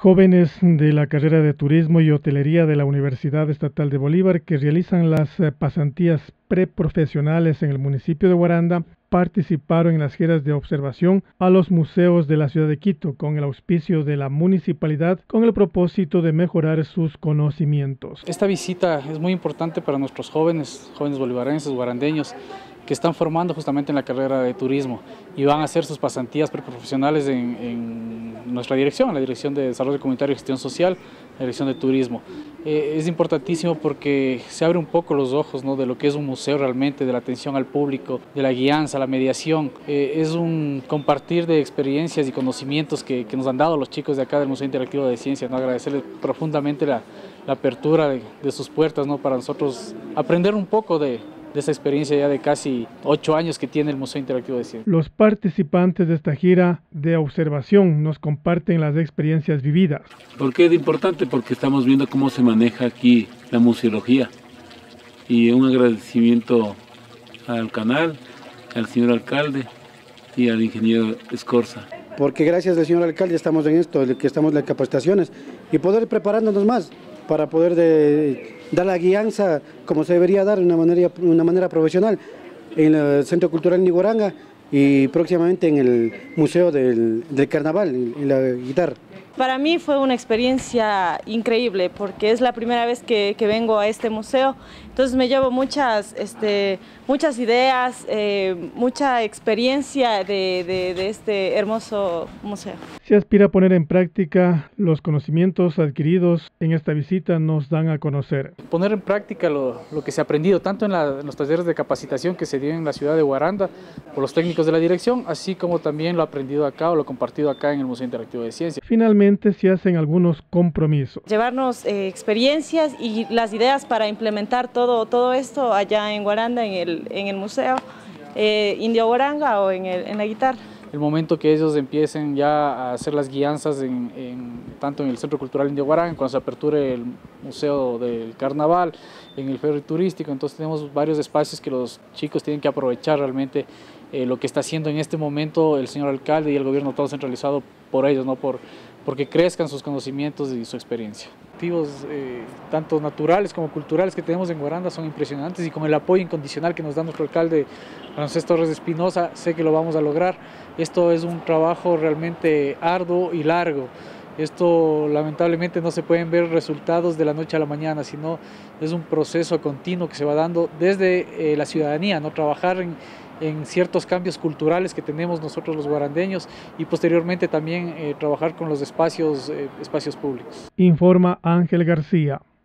Jóvenes de la carrera de Turismo y Hotelería de la Universidad Estatal de Bolívar que realizan las pasantías preprofesionales en el municipio de Guaranda participaron en las giras de observación a los museos de la ciudad de Quito con el auspicio de la municipalidad con el propósito de mejorar sus conocimientos. Esta visita es muy importante para nuestros jóvenes bolivarenses, guarandeños, que están formando justamente en la carrera de turismo y van a hacer sus pasantías preprofesionales en nuestra dirección, la Dirección de Desarrollo Comunitario y Gestión Social, la Dirección de Turismo. Es importantísimo porque se abre un poco los ojos, ¿no?, de lo que es un museo realmente, de la atención al público, de la guianza, la mediación. Es un compartir de experiencias y conocimientos que nos han dado los chicos de acá del Museo Interactivo de Ciencias, ¿no? Agradecerles profundamente la apertura de sus puertas, ¿no?, para nosotros aprender un poco de esa experiencia ya de casi 8 años que tiene el Museo Interactivo de Ciencias. Los participantes de esta gira de observación nos comparten las experiencias vividas. ¿Por qué es importante? Porque estamos viendo cómo se maneja aquí la museología y un agradecimiento al canal, al señor alcalde y al ingeniero Escorza. Porque gracias al señor alcalde estamos en esto, que estamos en las capacitaciones y poder preparándonos más para poder dar la guianza como se debería dar de una manera profesional en el Centro Cultural Nihuaranga y próximamente en el Museo del Carnaval, en la guitarra. Para mí fue una experiencia increíble porque es la primera vez que vengo a este museo, entonces me llevo muchas ideas, mucha experiencia de este hermoso museo. Se aspira a poner en práctica los conocimientos adquiridos en esta visita, nos dan a conocer. Poner en práctica lo que se ha aprendido, tanto en los talleres de capacitación que se dio en la ciudad de Guaranda por los técnicos de la dirección, así como también lo aprendido acá o lo compartido acá en el Museo Interactivo de Ciencias. Finalmente se hacen algunos compromisos. Llevarnos experiencias y las ideas para implementar todo esto allá en Guaranda, en el museo Indio Guaranga o en la guitarra. El momento que ellos empiecen ya a hacer las guianzas tanto en el Centro Cultural Indio Guaranga, cuando se aperture el Museo del Carnaval, en el ferry turístico, entonces tenemos varios espacios que los chicos tienen que aprovechar realmente lo que está haciendo en este momento el señor alcalde y el gobierno todo centralizado por ellos, ¿no?, porque crezcan sus conocimientos y su experiencia. Activos tanto naturales como culturales que tenemos en Guaranda son impresionantes y con el apoyo incondicional que nos da nuestro alcalde Francés Torres de Espinosa sé que lo vamos a lograr. Esto es un trabajo realmente arduo y largo. Esto lamentablemente no se pueden ver resultados de la noche a la mañana, sino es un proceso continuo que se va dando desde la ciudadanía, ¿no?, trabajar en ciertos cambios culturales que tenemos nosotros los guarandeños y posteriormente también trabajar con los espacios públicos. Informa Ángel García.